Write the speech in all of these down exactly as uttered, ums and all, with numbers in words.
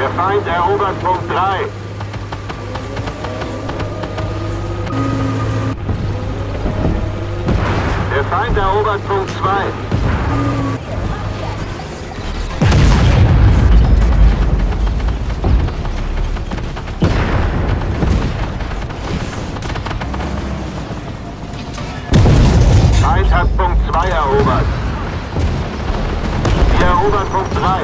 Der Feind erobert Punkt drei. Der Feind erobert Punkt zwei. Feind hat Punkt zwei erobert. Wir erobern Punkt drei.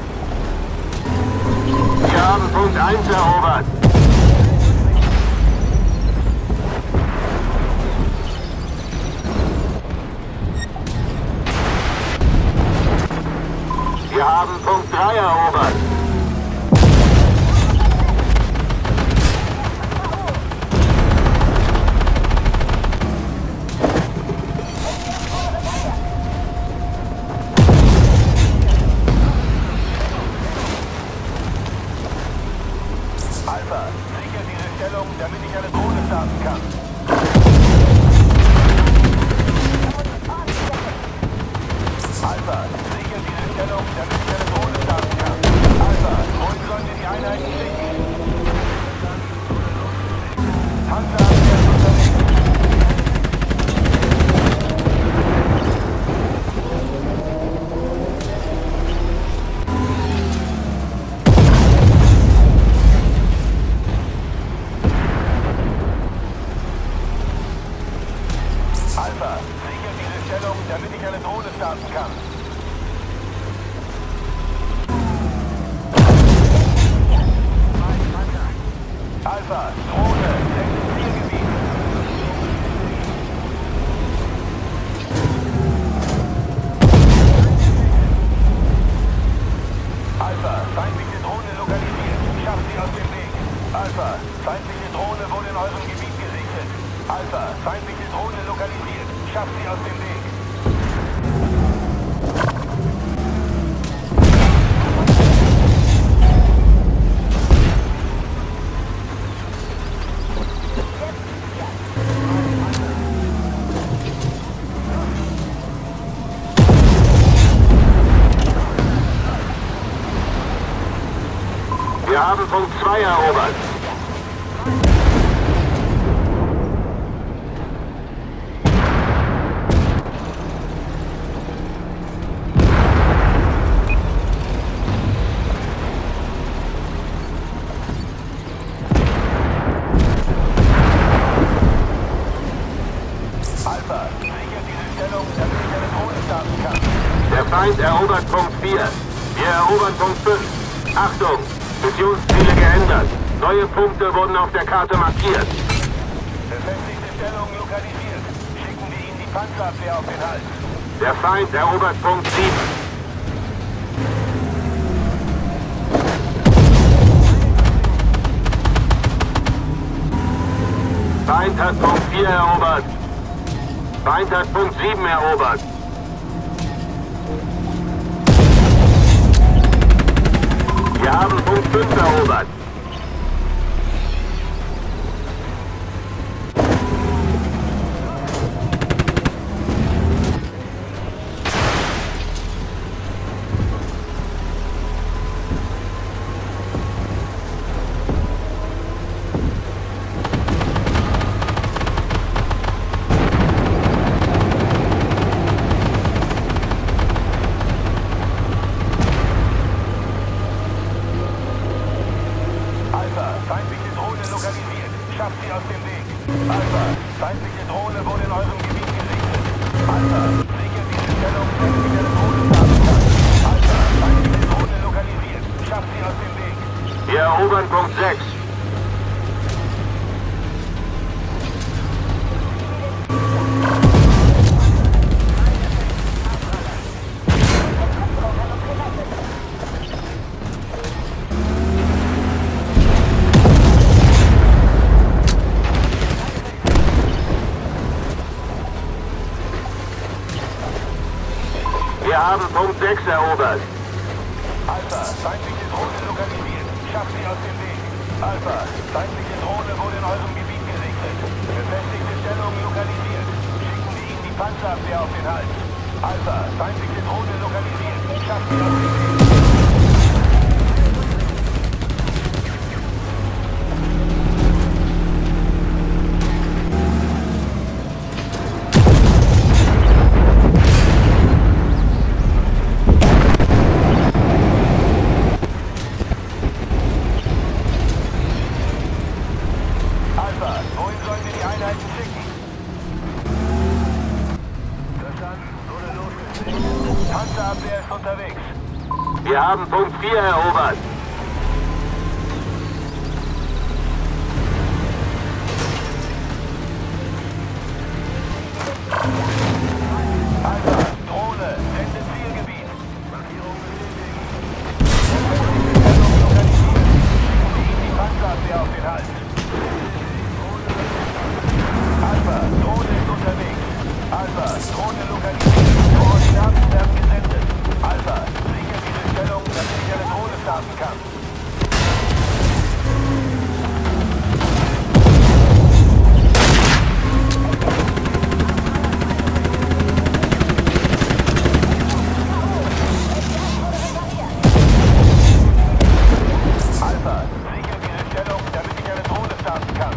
Wir haben Punkt eins erobert. Wir haben Punkt drei erobert. Alpha, sicher diese Stellung, damit ich eine Drohne starten kann. Alpha, sicher diese Stellung, damit ich eine Drohne starten kann. Alpha, wohin sollen wir die Einheiten schicken? Panzerabwehr unterwegs. Alpha, sicher diese Stellung, damit ich eine Drohne starten kann. Alpha, Drohne, sechs Zielgebiet. Alpha, feindliche Drohne lokalisiert. Schafft sie aus dem Weg. Alpha, feindliche Drohne wurde in eurem Gebiet gesichtet. Alpha, feindliche Drohne lokalisiert. Schafft sie aus dem Weg. Wir haben Punkt zwei erobert. Alpha, sicher diese Stellung, damit ich eine Drohne starten kann. Der Feind erobert Punkt vier. Wir erobern Punkt fünf. Achtung! Missionsziele geändert. Neue Punkte wurden auf der Karte markiert. Befestigte Stellung lokalisiert. Schicken wir Ihnen die Panzerabwehr auf den Hals. Der Feind erobert Punkt sieben. Feind hat Punkt vier erobert. Feind hat Punkt sieben erobert. Wir haben Punkt fünf erobert. Feindliche Drohne lokalisiert. Schafft sie aus dem Weg. Alpha, feindliche Drohne wurde in eurem Gebiet gesichtet. Alpha, sichert diese Stellung, damit ich eine Drohne starten kann. Alpha, feindliche Drohne lokalisiert. Schafft sie aus dem Weg. Wir erobern Punkt sechs. Wir haben Punkt sechs erobert. Alpha, feindliche Drohne lokalisiert. Schafft sie aus dem Weg. Alpha, feindliche Drohne wurde in eurem Gebiet gesichtet. Befestigte Stellung lokalisiert. Schicken wir Ihnen die Panzerabwehr auf den Hals. Alpha, feindliche Drohne lokalisiert. Schafft sie aus dem Weg. unterwegs. Wir haben Punkt vier erobert. Alpha, Drohne, sende Zielgebiet. Markierung bestätigt. Die Panzerabwehr auf den Hals. Alpha, Drohne ist unterwegs. Alpha, Drohne lokalisiert. Koordinaten werden gesendet. Alpha, sichert diese Stellung, damit ich eine Drohne starten kann. Alpha, sichert diese Stellung, damit ich eine Drohne starten kann.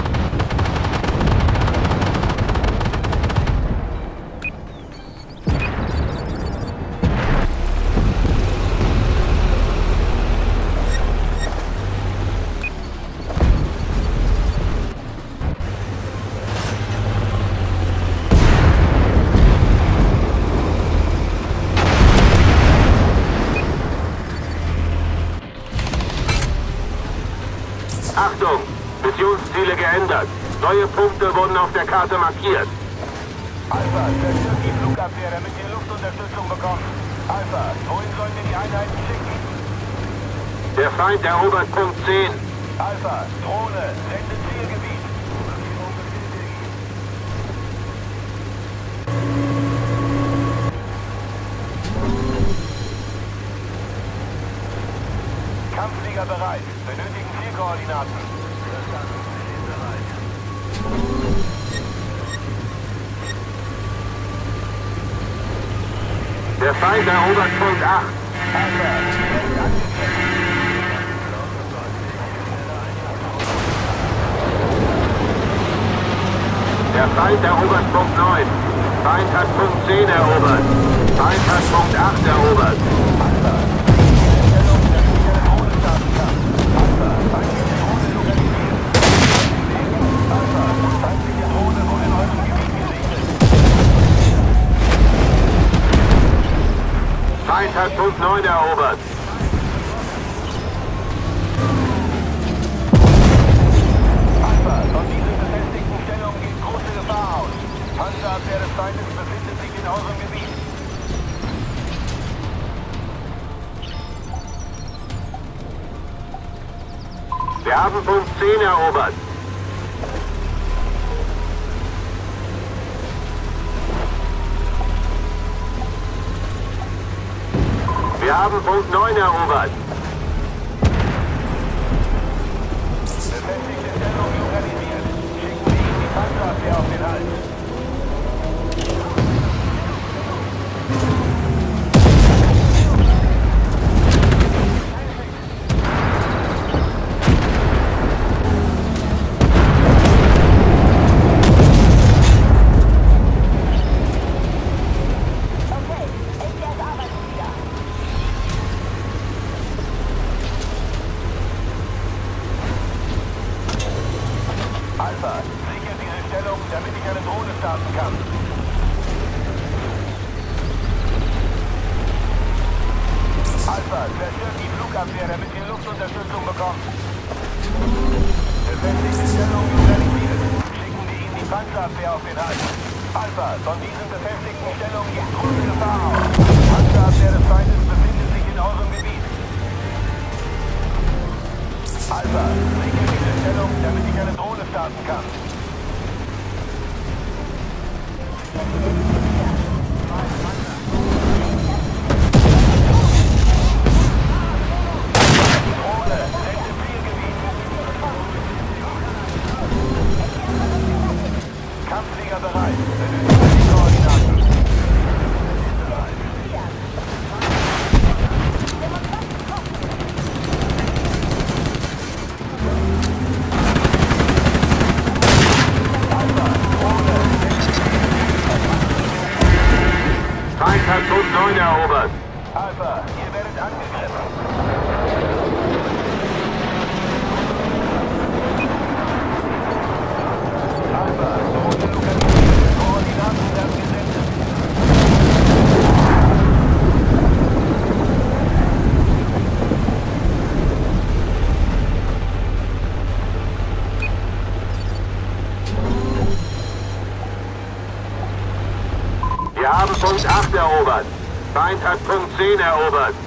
Achtung! Missionsziele geändert. Neue Punkte wurden auf der Karte markiert. Alpha, zerstört die Flugabwehr, damit wir Luftunterstützung bekommen. Alpha, wohin sollen wir die Einheiten schicken? Der Feind erobert Punkt zehn. Alpha, Drohne, sende Zielgebiet. Kampfflieger bereit. Benötigen Zielkoordinaten. Verstanden. Wir sind bereit. Der Feind erobert Punkt acht. Alpha, direkt angegriffen. Der Feind erobert Punkt neun. Feind hat Punkt zehn erobert. Feind hat Punkt acht erobert. Alpha, sichert diese Stellung, damit ich eine Drohne starten kann. Alpha, feindliche Drohne lokalisiert. Alpha, feindliche Drohne wurde in eurem Gebiet gesichtet. Feind hat Punkt neun erobert. Alpha, von diesen befestigten Stellungen geht große Gefahr aus. Panzerabwehr des Feindes befindet sich in eurem Gebiet. Wir haben Punkt zehn erobert. Wir haben Punkt neun erobert. Befestigte Stellung lokalisiert. Schicken wir Ihnen die Panzerabwehr auf den Hals. Alpha, sichert diese Stellung, damit ich eine Drohne starten kann. Alpha, zerstört die Flugabwehr, damit wir Luftunterstützung bekommen. Befestigte Stellung lokalisiert. Schicken wir Ihnen die Panzerabwehr auf den Hals. Alpha, von diesen befestigten Stellungen geht große Gefahr aus. Panzerabwehr des Feindes befindet sich in eurem Gebiet. Alpha, sichert diese Stellung, damit ich eine Drohne starten kann. Drohne, sende Zielgebiet. Kampfflieger bereit. Benötigen die Koordinaten. Alpha, Drohne, sende Zielgebiet. erobert. Feind hat Punkt zehn erobert.